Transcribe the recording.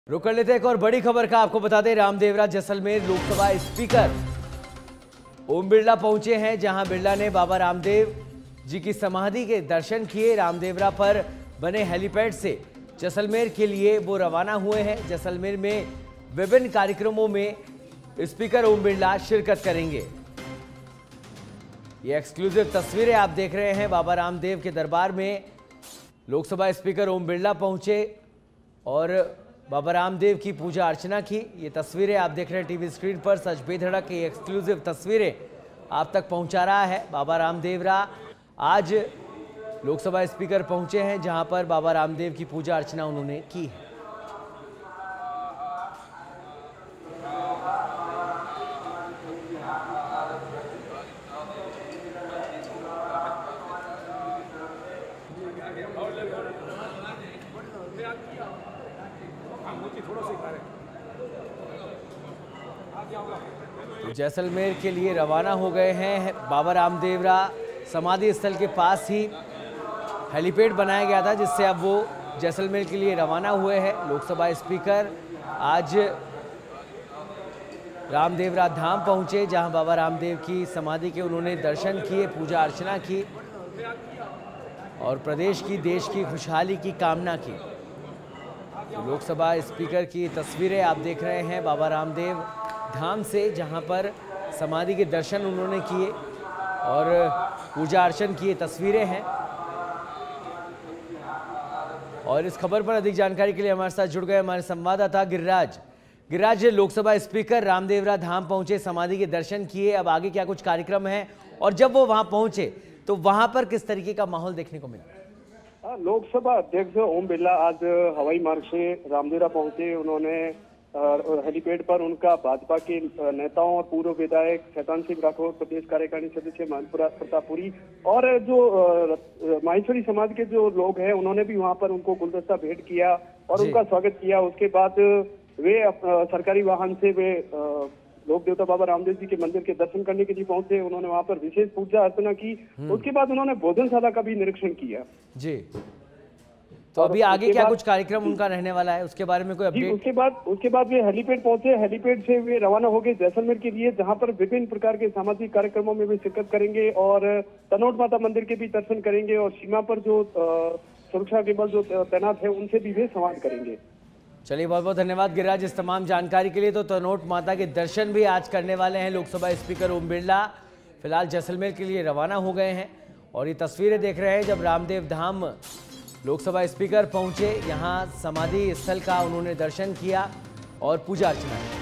रुक कर लेते हैं एक और बड़ी खबर का। आपको बता दें, रामदेवरा जैसलमेर लोकसभा स्पीकर ओम बिरला पहुंचे हैं, जहां बिरला ने बाबा रामदेव जी की समाधि के दर्शन किए। रामदेवरा पर बने हेलीपैड से जैसलमेर के लिए वो रवाना हुए हैं। जैसलमेर में विभिन्न कार्यक्रमों में स्पीकर ओम बिरला शिरकत करेंगे। ये एक्सक्लूसिव तस्वीरें आप देख रहे हैं। बाबा रामदेव के दरबार में लोकसभा स्पीकर ओम बिरला पहुंचे और बाबा रामदेव की पूजा अर्चना की। ये तस्वीरें आप देख रहे हैं टीवी स्क्रीन पर। सच बेधड़क की एक्सक्लूसिव तस्वीरें आप तक पहुंचा रहा है बाबा रामदेवरा। आज लोकसभा स्पीकर पहुंचे हैं, जहां पर बाबा रामदेव की पूजा अर्चना उन्होंने की है। तो जैसलमेर के लिए रवाना हो गए हैं। बाबा रामदेवरा समाधि स्थल के पास ही हेलीपैड बनाया गया था, जिससे अब वो जैसलमेर के लिए रवाना हुए हैं। लोकसभा स्पीकर आज रामदेवरा धाम पहुंचे, जहां बाबा रामदेव की समाधि के उन्होंने दर्शन किए, पूजा अर्चना की और प्रदेश की, देश की खुशहाली की कामना की। तो लोकसभा स्पीकर की तस्वीरें आप देख रहे हैं बाबा रामदेव धाम से, जहां पर समाधि के दर्शन उन्होंने किए और पूजा अर्चन की तस्वीरें हैं। और इस खबर पर अधिक जानकारी के लिए हमारे साथ जुड़ गए हमारे संवाददाता गिरिराज। लोकसभा स्पीकर रामदेवरा धाम पहुंचे, समाधि के दर्शन किए, अब आगे क्या कुछ कार्यक्रम है और जब वो वहां पहुंचे तो वहां पर किस तरीके का माहौल देखने को मिला? लोकसभा अध्यक्ष ओम बिरला आज हवाई मार्ग से रामदेवरा पहुंचे। उन्होंने हेलीपैड पर उनका भाजपा के नेताओं और पूर्व विधायक शैतान सिंह राठौर, प्रदेश कार्यकारिणी सदस्य प्रतापपुरी और जो माहेश्वरी समाज के जो लोग हैं, उन्होंने भी वहां पर उनको गुलदस्ता भेंट किया और उनका स्वागत किया। उसके बाद वे सरकारी वाहन से वे लोक देवता बाबा रामदेव जी के मंदिर के दर्शन करने के लिए पहुंचे। उन्होंने वहां पर विशेष पूजा अर्चना की। उसके बाद उन्होंने भोजनशाला का भी निरीक्षण किया। जी, तो अभी आगे क्या कुछ कार्यक्रम उनका रहने वाला है, उसके बारे में कोई अपडेट? उसके बाद वे हेलीपैड पहुंचे। हेलीपैड से वे रवाना हो गए जैसलमेर के लिए, जहां पर विभिन्न प्रकार के सामाजिक कार्यक्रमों में वे शिरकत करेंगे और तनोट माता मंदिर के भी दर्शन करेंगे और सीमा पर जो सुरक्षा के बल जो तैनात है उनसे भी वे संवाद करेंगे। चलिए, बहुत बहुत धन्यवाद गिरिराज इस तमाम जानकारी के लिए। तो तनोट माता के दर्शन भी आज करने वाले हैं लोकसभा स्पीकर ओम बिरला। फिलहाल जैसलमेर के लिए रवाना हो गए हैं और ये तस्वीरें देख रहे हैं जब रामदेव धाम लोकसभा स्पीकर पहुंचे। यहां समाधि स्थल का उन्होंने दर्शन किया और पूजा अर्चना की।